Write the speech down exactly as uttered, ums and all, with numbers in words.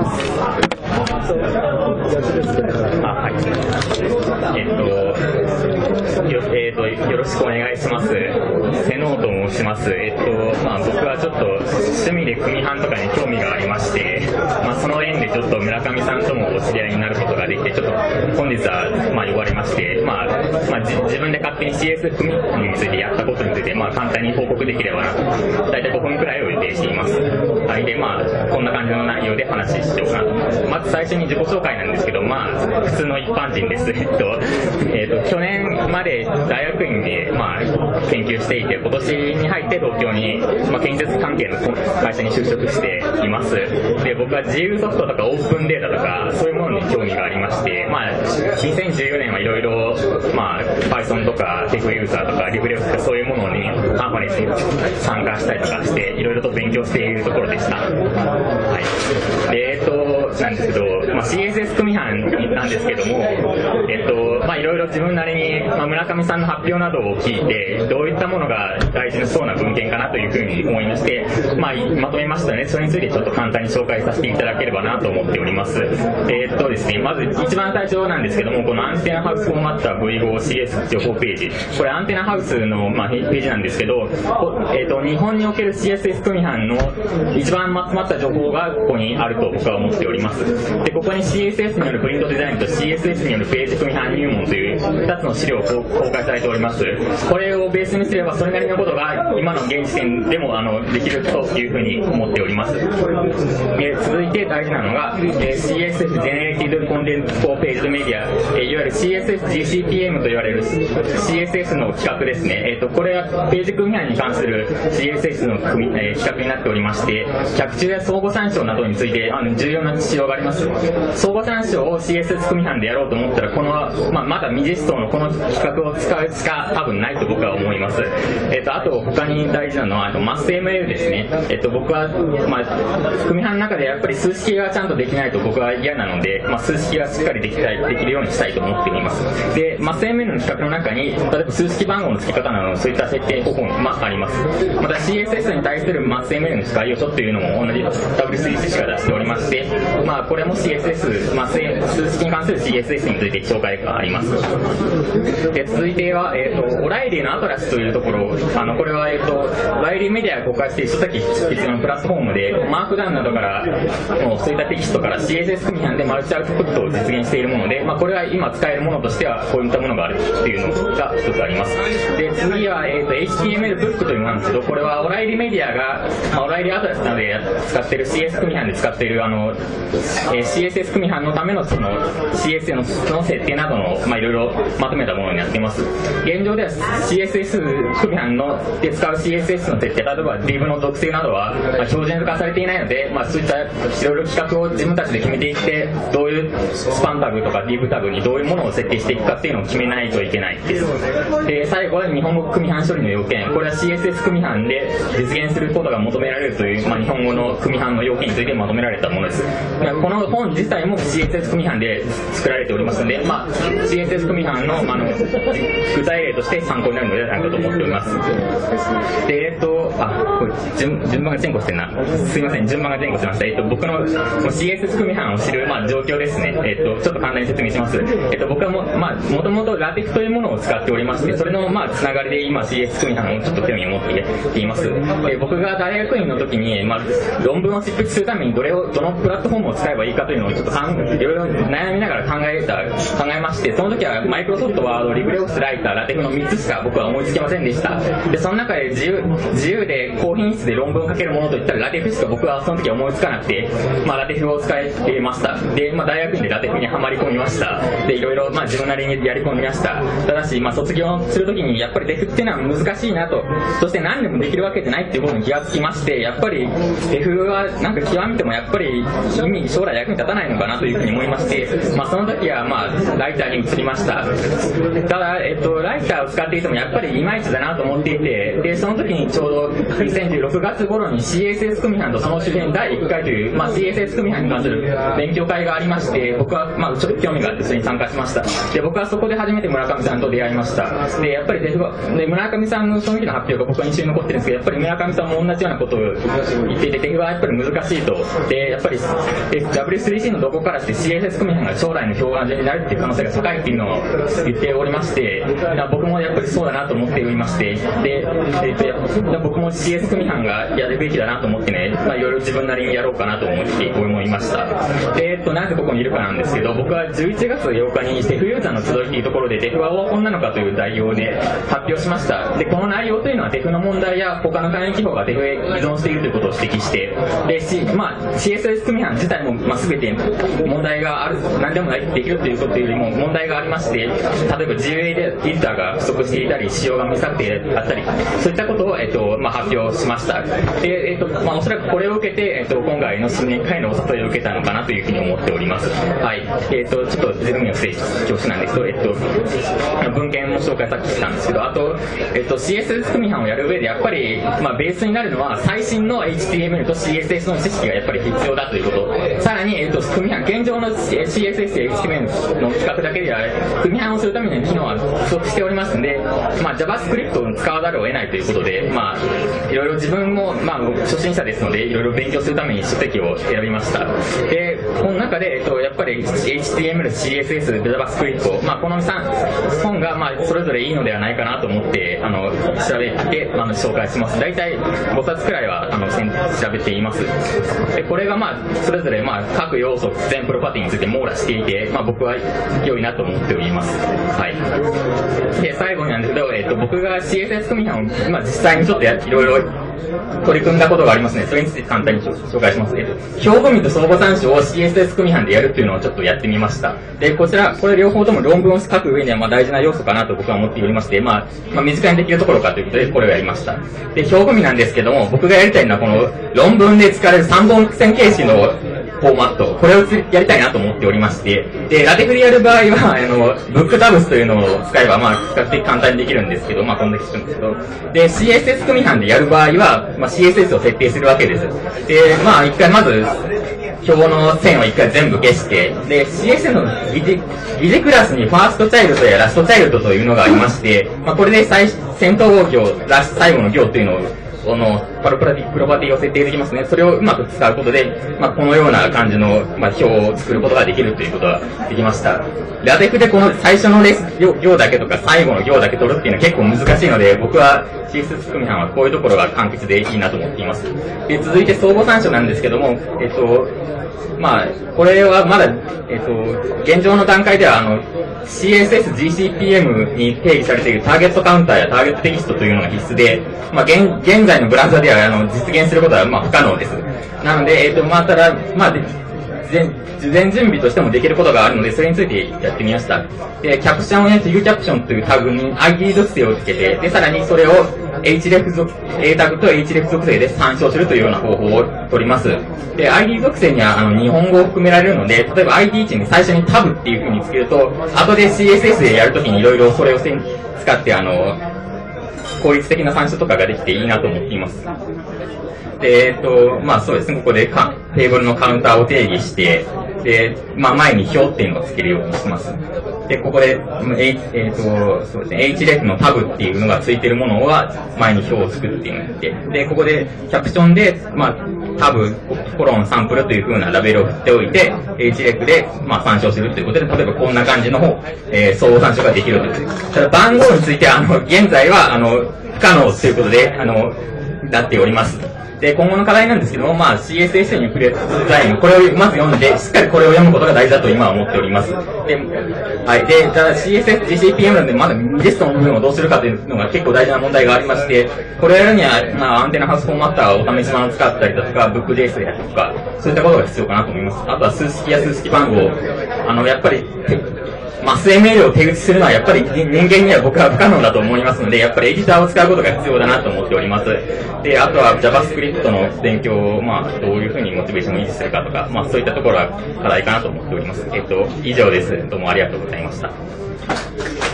ます。あ、はい。えっと、よ、えっと、よろしくお願いします。瀬能と申します。えっと、まあ、僕はちょっと趣味で組版とかに興味がありまして、まあ、その縁でちょっと村上さんともお知り合いになることができて、ちょっと本日は、まあ、呼ばれまして、まあ、まあ、自分で勝手に シーエスエス 組版についてやったことについて、まあ、簡単に報告できればなと、だいたいごふんくらいを予定しています。はい。で、まあ、こんな感じの内容で話しようかなと。まず最初に自己紹介なんですけど、まあ、普通の一般人です。えっと、えっと、去年まで大学院で、まあ、研究していて、今年に入って東京に、まあ、建設関係の会社に就職しています。で、僕は自由ソフトとかオープンデータとか、そういうものに興味がありまして、まあ、にせんじゅうよねんはいろいろ、まあ、Python とか テフ ユーザーとか リブレオとかそういうものにカンファレンスに参加したりとかして、いろいろと勉強しているところでした。はい。で、えっと、なんですけど、まあ、シーエスエス 組版なんですけども、えっと、まあ、いろいろ自分なりに、まあ、村上さんの発表などを聞いて、どういったものが大事なそうな文献かなというふうに思いまして、まあ、まとめましたので、それについてちょっと簡単に紹介させていただければなと思っております。えっとですね、まず一番最初なんですけども、このアンテナハウスフォーマッター ブイフォーシーエス 情報ページ。これアンテナハウスの、まあ、ページなんですけど、えっと、日本における シーエスエス 組版の一番まとまった情報がここにあると僕は思っております。で、ここに シーエスエス によるプリントデザインと シーエスエス によるページ組版入門というふたつの資料を公開されております。これをベースにすればそれなりのことが今の現時点でもあのできるというふうに思っております。え続いて大事なのが、え シーエスエス Generated Content for Paged Media、えいわゆる シーエスエスジーシーピーエム と言われる シーエスエス の企画ですね。えー、とこれはページ組版に関する シーエスエス の組、えー、企画になっておりまして、脚注や相互参照などについてあの重要な資料があります。相互参照を シーエスエス 組版でやろうと思ったら、この、まあ、まだ未実装のこの企画を使うしか多分ないと僕は思います。えっ、ー、とあと他に大事なのはあの マスエムエル ですね。えっ、ー、と僕は、まあ、組版の中でやっぱり数式がちゃんとできないと僕は嫌なので、まあ、数式がしっかりできたいできるようにしたいと思っています。で マスエムエル の企画の中に例えば数式番号の付け方などそういった設定方法も、まあ、あります。また シーエスエス に対する マスエムエル の使い予想というのも同じ ダブリュースリーシー が出しておりまして、まあ、これも シーエスエス、マス数式に関する シーエスエス について紹介があります。で続いては、えー、とオライリーのアトラスというところ、あのこれは、えー、とオライリーメディアが公開している書籍執筆のプラットフォームでマークダウンなどからもうそういったテキストから シーエスエス 組版でマルチアウトプットを実現しているもので、まあ、これは今使えるものとしてはこういったものがあるっていうのが一つあります。で次は、えー、と エイチティーエムエル ブックというものなんですけど、これはオライリーメディアが、まあ、オライリーアトラスなどで使っている シーエスエス 組版で使っているあの、えー、シーエスエス 組版のためのその シーエスエス の, の設定などの、まあ、いろいろまとめたものになっています。現状では シーエスエス 組版ので使う シーエスエス の設定、例えば div の属性などは、まあ、標準化されていないので、まあ、そういったいろいろ企画を自分たちで決めていって、どういうスパンタグとか div タグにどういうものを設定していくかっていうのを決めないといけないです。で最後は日本語組版処理の要件、これは シーエスエス 組版で実現することが求められるという、まあ、日本語の組版の要件についてまとめられたものです。この本自体も シーエスエス 組版で作られておりますので、まあ、シーエスエス 組版の、まあ、の具体例として参考になるのではないかと思っております。でえっとあこれ 順, 順番が前後してるな、すいません、順番が前後しました。えっと僕の シーエスエス 組版を知る、まあ、状況ですね。えっとちょっと簡単に説明します。えっと僕はも、まあ、もともとラテフというものを使っておりまして、それの、まあ、つながりで今 シーエスエス 組版をちょっと興味を持っています。で僕が大学院の時に、まあ、論文を執筆するためにどれをどのプラットフォームを使えばいいかというのをちょっといろいろ悩みながら考えた考えまして、その時はマイクロソフトワード、リブレオフィスライター、ラテフのみっつしか僕は思いつきませんでした。でその中で自由自由で高品質で論文を書けるものといったらラテフしか僕はその時は思いつかなくて、まあ、ラテフを使えていました。で、まあ、大学院でラテフにはまり込みました。でいろいろ、まあ、自分なりにやり込みました。ただし、まあ、卒業する時にやっぱりデフっていうのは難しいなと、そして何でもできるわけじゃないっていうことに気がつきまして、やっぱりデフはなんか極めてもやっぱり意味将来役に立たないのかなというふうに思いまして、まあ、その時は、まあ、ライターに移りました。ただ、えっと、ライターを使っていてもやっぱりいまいちだなと思っていて、でその時にちょうどにせんじゅうろくがつ頃に シーエスエス 組版とその周辺だいいっかいという、まあ、シーエスエス 組版に関する勉強会がありまして、僕は、まあ、ちょっと興味があってそれに参加しました。で、僕はそこで初めて村上さんと出会いました。で、やっぱりデフで村上さんのその時の発表が僕は印象に残ってるんですけど、やっぱり村上さんも同じようなことを言っていて、デフはやっぱり難しいと。で、やっぱり ダブリュースリーシー のどこからして シーエスエス 組版が将来の標準になるっていう可能性が高いっていうのを言っておりまして、僕もやっぱりそうだなと思っておりまして、で、えー、と僕も シーエス 組版がやるべきだなと思ってね、まあ、いろいろ自分なりにやろうかなと思って思いました。で、えっと、なぜここにいるかなんですけど、僕はじゅういちがつようかにデフユーザーの集いというところでデフはオワコンなのかという題用で発表しました。で、この内容というのはデフの問題や他の関連記法がデフへ依存しているということを指摘して、で、C、まあ、シーエスエス 組版自体も、まあ、全て問題がある、何でもないできるということよりも問題がありまして、例えば ジーユーエー でエディターが不足していたり、仕様が未策定だったり、そういったことを、えっとまあ、発表しました。で、えっとまあ、おそらくこれを受けて、えっと、今回の新年会のお誘いを受けたのかなというふうに思っております。はい。えっと、ちょっとゼロミの不正教師なんですけど、えっと、文献も紹介さっきしたんですけど、あと、えっと、シーエスエス 組版をやる上で、やっぱり、まあ、ベースになるのは、最新の エイチティーエムエル と シーエスエス の知識がやっぱり必要だということ。さらに、えっと、組版、現状の シーエスエス や エイチティーエムエル の企画だけでは、組版をするための機能は不足しておりますので、まあ、JavaScript を使わざるを得ないということで、まあ、いろいろ自分も、まあ、初心者ですので、いろいろ勉強するために書籍を選びました。で、この中で、えっと、やっぱり エイチティーエムエル、シーエスエス、JavaScript、まあ、このさん本が、まあ、それぞれいいのではないかなと思って、あの、調べて、あの、紹介します。大体ごさつくらいは、あの、調べています。で、これが、まあ、それぞれ、まあ、各要素、全プロパティについて網羅していて、まあ、僕は良いなと思っております。はい。で、最後になんですけど、えっと、僕が シーエスエス 組版を、まあ、実際にちょっとや、いろいろ取り組んだことがありますね。それについて簡単に紹介します。えっと、標語民と相互参照を シーエスエス 組版でやるっていうのをちょっとやってみました。で、こちら、これ両方とも論文を書く上ではまあ大事な要素かなと僕は思っておりまして、まあ、まあ、身近にできるところかということでこれをやりました。で、標語民なんですけども、僕がやりたいのはこの論文で使われるさんぼん線形式のフォーマット、これをやりたいなと思っておりまして、で、ラテフでやる場合は、あの、ブックタブスというのを使えば、まあ、比較的簡単にできるんですけど、まあ、こんだけしてるんですけど、で、シーエスエス 組版でやる場合は、まあ、シーエスエス を設定するわけです。で、まあ、一回まず、表の線を一回全部消して、で、シーエスエス の疑似、疑似クラスにファーストチャイルドやラストチャイルドというのがありまして、まあ、これで最、先頭行、ラス最後の行というのを、このパロプラティ、プロパティを設定できますね。それをうまく使うことで、まあ、このような感じの、まあ、表を作ることができるということができました。ラテフでこの最初のレス行、行だけとか最後の行だけ取るっていうのは結構難しいので、僕は シーエスエス 組版はこういうところが簡潔でいいなと思っています。で、続いて相互参照なんですけども、えっと、まあ、これはまだ、えっと、現状の段階では、あの、シーエスエス ジーシーピーエム に定義されているターゲットカウンターやターゲットテキストというのが必須で、まあ、現、現在のブラウザでは、あの、実現することは、まあ、不可能です。なので、えっと、まあ、ただ、まあ、事前準備としてもできることがあるので、それについてやってみました。で、キャプションやフィグキャプションというタグに アイディー 属性をつけて、で、さらにそれを href 属、A タグと href 属性で参照するというような方法を取ります。で、アイディー 属性にはあの日本語を含められるので、例えば アイディー 値に最初にタブっていう風につけると、後で シーエスエス でやるときにいろいろそれを使って、あの、効率的な参照とかができていいなと思っています。で、えっと、まあそうですね、ここでかテーブルのカウンターを定義して、で、まあ前に表っていうのをつけるようにします。で、ここで、ええー、と、そうですね、href のタブっていうのがついてるものは前に表を作っているのをやって、で、ここでキャプションで、まあ、タブ、コロン、サンプルという風なラベルを振っておいて、href で、まあ、参照するということで、例えばこんな感じの方、えー、相互参照ができるということです。ただ番号については、あの、現在は、あの、不可能ということで、あの、なっております。で、今後の課題なんですけども、まあ、シーエスエス に触れる際に、これをまず読んで、しっかりこれを読むことが大事だと今は思っております。で、はい。で、ただ シーエスエス、ジーシーピーエム でまだリストの部分をどうするかというのが結構大事な問題がありまして、これをやるには、まあ、アンテナハウスフォーマッターをお試し版を使ったりだとか、ブック ジェイエス でやるとか、そういったことが必要かなと思います。あとは数式や数式番号、あの、やっぱり、マス エムエル を手打ちするのはやっぱり人間には僕は不可能だと思いますので、やっぱりエディターを使うことが必要だなと思っております。で、あとは JavaScript の勉強を、まあ、どういうふうにモチベーションを維持するかとか、まあ、そういったところが課題かなと思っております。えっと、以上です。どうもありがとうございました。